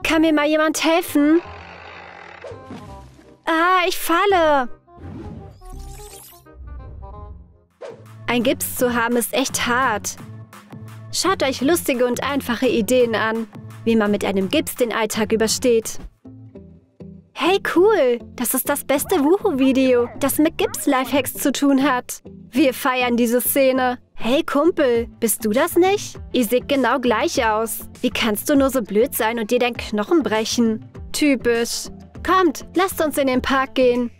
Kann mir mal jemand helfen? Ah, ich falle. Ein Gips zu haben ist echt hart. Schaut euch lustige und einfache Ideen an, wie man mit einem Gips den Alltag übersteht. Hey, cool! Das ist das beste Wuhu-Video, das mit Gips-Lifehacks zu tun hat. Wir feiern diese Szene. Hey, Kumpel, bist du das nicht? Ihr seht genau gleich aus. Wie kannst du nur so blöd sein und dir den Knochen brechen? Typisch. Kommt, lasst uns in den Park gehen.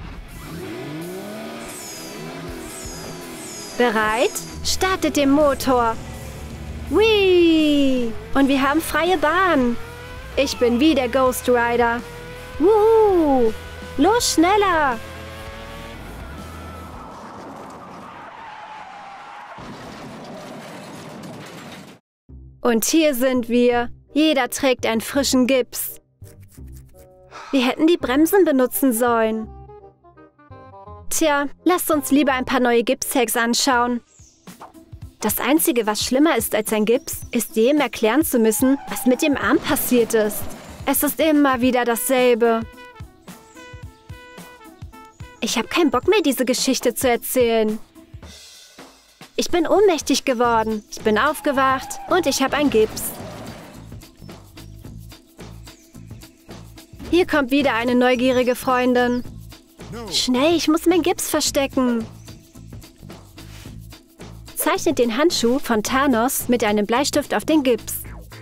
Bereit? Startet den Motor. Whee! Und wir haben freie Bahn. Ich bin wie der Ghost Rider. Wuhu! Los, schneller! Und hier sind wir. Jeder trägt einen frischen Gips. Wir hätten die Bremsen benutzen sollen. Tja, lasst uns lieber ein paar neue Gips-Hacks anschauen. Das Einzige, was schlimmer ist als ein Gips, ist jedem erklären zu müssen, was mit dem Arm passiert ist. Es ist immer wieder dasselbe. Ich habe keinen Bock mehr, diese Geschichte zu erzählen. Ich bin ohnmächtig geworden. Ich bin aufgewacht und ich habe einen Gips. Hier kommt wieder eine neugierige Freundin. Schnell, ich muss meinen Gips verstecken. Zeichnet den Handschuh von Thanos mit einem Bleistift auf den Gips.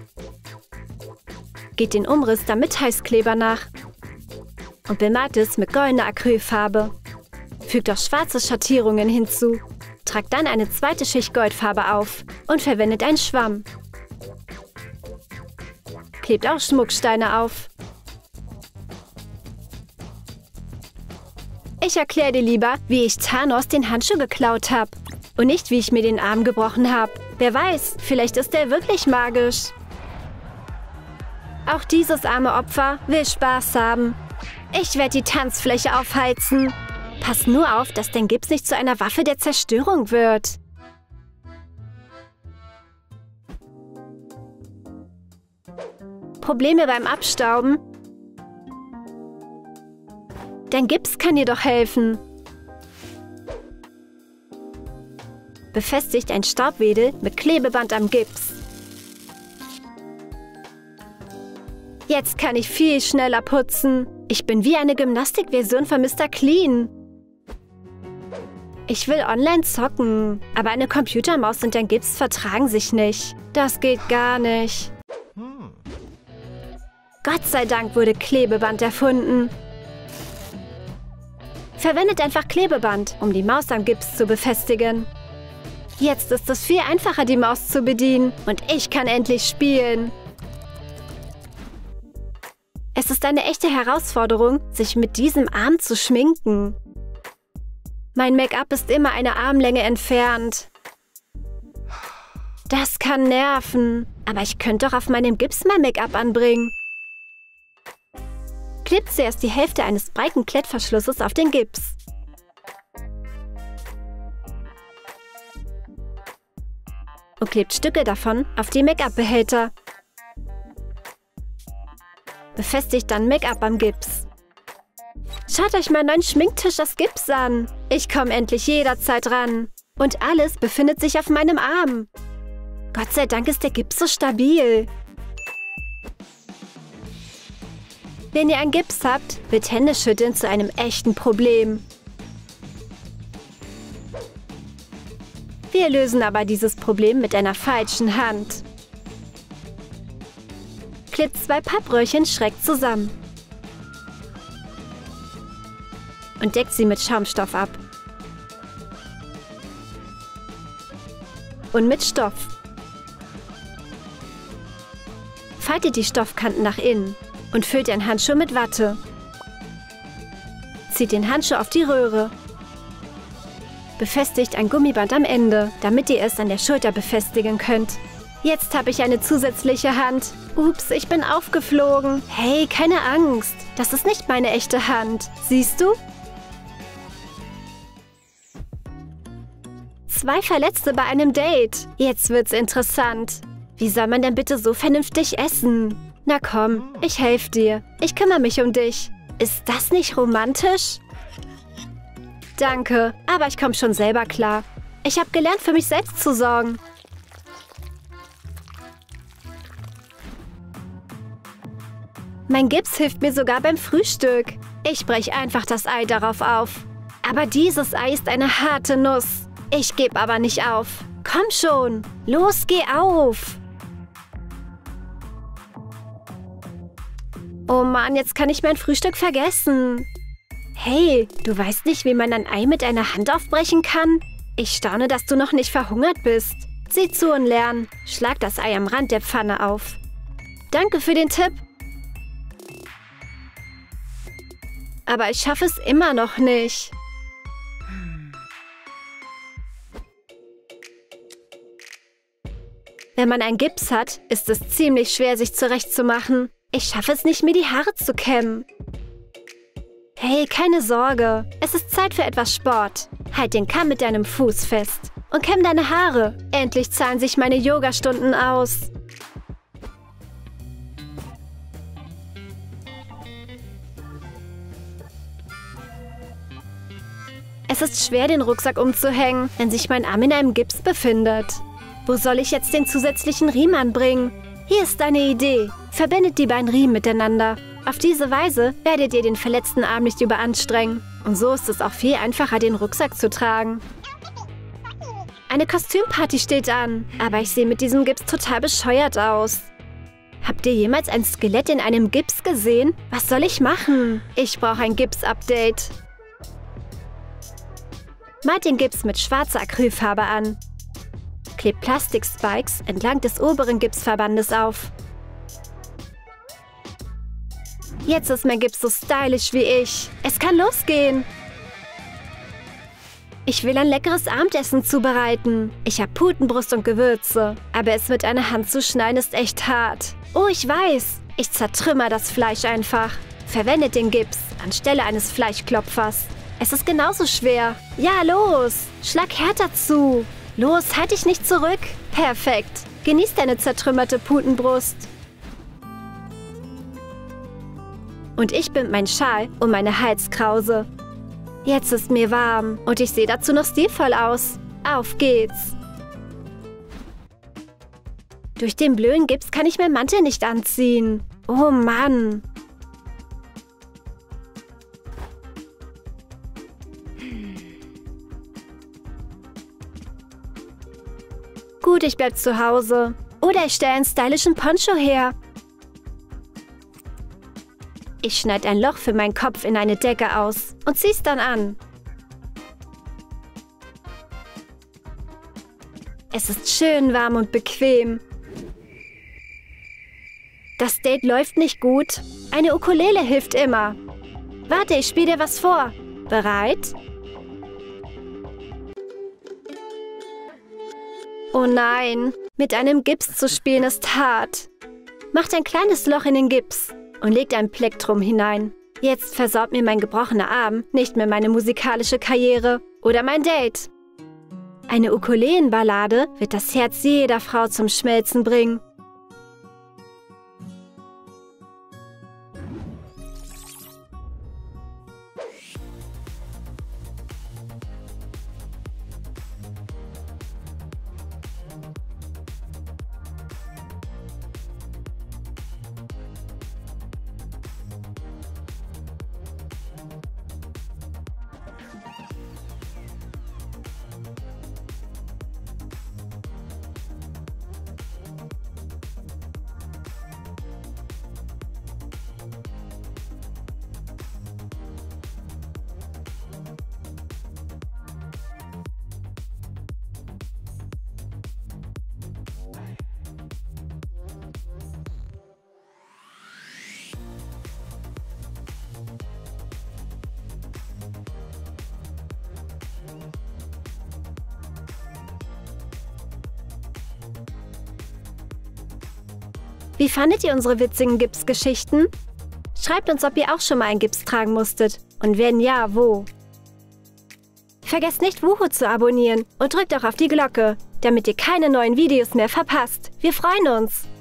Geht den Umriss der Heißkleber nach und bemalt es mit goldener Acrylfarbe. Fügt auch schwarze Schattierungen hinzu. Tragt dann eine zweite Schicht Goldfarbe auf und verwendet einen Schwamm. Klebt auch Schmucksteine auf. Ich erkläre dir lieber, wie ich Thanos den Handschuh geklaut habe. Und nicht, wie ich mir den Arm gebrochen habe. Wer weiß, vielleicht ist er wirklich magisch. Auch dieses arme Opfer will Spaß haben. Ich werde die Tanzfläche aufheizen. Pass nur auf, dass dein Gips nicht zu einer Waffe der Zerstörung wird. Probleme beim Abstauben? Dein Gips kann dir doch helfen. Befestigt ein Staubwedel mit Klebeband am Gips. Jetzt kann ich viel schneller putzen. Ich bin wie eine Gymnastikversion von Mr. Clean. Ich will online zocken, aber eine Computermaus und ein Gips vertragen sich nicht. Das geht gar nicht. Gott sei Dank wurde Klebeband erfunden. Verwendet einfach Klebeband, um die Maus am Gips zu befestigen. Jetzt ist es viel einfacher, die Maus zu bedienen und ich kann endlich spielen. Es ist eine echte Herausforderung, sich mit diesem Arm zu schminken. Mein Make-up ist immer eine Armlänge entfernt. Das kann nerven, aber ich könnte doch auf meinem Gips mein Make-up anbringen. Klebt zuerst die Hälfte eines breiten Klettverschlusses auf den Gips. Und klebt Stücke davon auf die Make-up-Behälter. Befestigt dann Make-up am Gips. Schaut euch meinen neuen Schminktisch aus Gips an. Ich komme endlich jederzeit ran. Und alles befindet sich auf meinem Arm. Gott sei Dank ist der Gips so stabil. Wenn ihr einen Gips habt, wird Händeschütteln zu einem echten Problem. Wir lösen aber dieses Problem mit einer falschen Hand. Klebt 2 Pappröhrchen schräg zusammen. Und deckt sie mit Schaumstoff ab. Und mit Stoff. Faltet die Stoffkanten nach innen und füllt den Handschuh mit Watte. Zieht den Handschuh auf die Röhre. Befestigt ein Gummiband am Ende, damit ihr es an der Schulter befestigen könnt. Jetzt habe ich eine zusätzliche Hand. Ups, ich bin aufgeflogen. Hey, keine Angst. Das ist nicht meine echte Hand. Siehst du? 2 Verletzte bei einem Date. Jetzt wird's interessant. Wie soll man denn bitte so vernünftig essen? Na komm, ich helfe dir. Ich kümmere mich um dich. Ist das nicht romantisch? Danke, aber ich komme schon selber klar. Ich habe gelernt, für mich selbst zu sorgen. Mein Gips hilft mir sogar beim Frühstück. Ich breche einfach das Ei darauf auf. Aber dieses Ei ist eine harte Nuss. Ich gebe aber nicht auf. Komm schon, los, geh auf. Oh Mann, jetzt kann ich mein Frühstück vergessen. Hey, du weißt nicht, wie man ein Ei mit einer Hand aufbrechen kann? Ich staune, dass du noch nicht verhungert bist. Sieh zu und lern. Schlag das Ei am Rand der Pfanne auf. Danke für den Tipp. Aber ich schaffe es immer noch nicht. Wenn man einen Gips hat, ist es ziemlich schwer, sich zurechtzumachen. Ich schaffe es nicht, mir die Haare zu kämmen. Hey, keine Sorge. Es ist Zeit für etwas Sport. Halt den Kamm mit deinem Fuß fest. Und kämm deine Haare. Endlich zahlen sich meine Yogastunden aus. Es ist schwer, den Rucksack umzuhängen, wenn sich mein Arm in einem Gips befindet. Wo soll ich jetzt den zusätzlichen Riemen anbringen? Hier ist eine Idee. Verbindet die beiden Riemen miteinander. Auf diese Weise werdet ihr den verletzten Arm nicht überanstrengen. Und so ist es auch viel einfacher, den Rucksack zu tragen. Eine Kostümparty steht an, aber ich sehe mit diesem Gips total bescheuert aus. Habt ihr jemals ein Skelett in einem Gips gesehen? Was soll ich machen? Ich brauche ein Gips-Update. Malt den Gips mit schwarzer Acrylfarbe an. Klebt Plastikspikes entlang des oberen Gipsverbandes auf. Jetzt ist mein Gips so stylisch wie ich. Es kann losgehen. Ich will ein leckeres Abendessen zubereiten. Ich habe Putenbrust und Gewürze. Aber es mit einer Hand zu schneiden ist echt hart. Oh, ich weiß. Ich zertrümmer das Fleisch einfach. Verwendet den Gips anstelle eines Fleischklopfers. Es ist genauso schwer. Ja, los. Schlag härter zu. Los, halt dich nicht zurück. Perfekt. Genieß deine zertrümmerte Putenbrust. Und ich bind meinen Schal um meine Halskrause. Jetzt ist mir warm und ich sehe dazu noch stilvoll aus. Auf geht's. Durch den blöden Gips kann ich meinen Mantel nicht anziehen. Oh Mann. Gut, ich bleib zu Hause. Oder ich stelle einen stylischen Poncho her. Ich schneide ein Loch für meinen Kopf in eine Decke aus und zieh's dann an. Es ist schön warm und bequem. Das Date läuft nicht gut. Eine Ukulele hilft immer. Warte, ich spiele dir was vor. Bereit? Oh nein, mit einem Gips zu spielen ist hart. Macht ein kleines Loch in den Gips und legt ein Plektrum hinein. Jetzt versaut mir mein gebrochener Arm nicht mehr meine musikalische Karriere oder mein Date. Eine Ukulelenballade wird das Herz jeder Frau zum Schmelzen bringen. Wie fandet ihr unsere witzigen Gipsgeschichten? Schreibt uns, ob ihr auch schon mal einen Gips tragen musstet. Und wenn ja, wo? Vergesst nicht, Wuhu zu abonnieren und drückt auch auf die Glocke, damit ihr keine neuen Videos mehr verpasst. Wir freuen uns!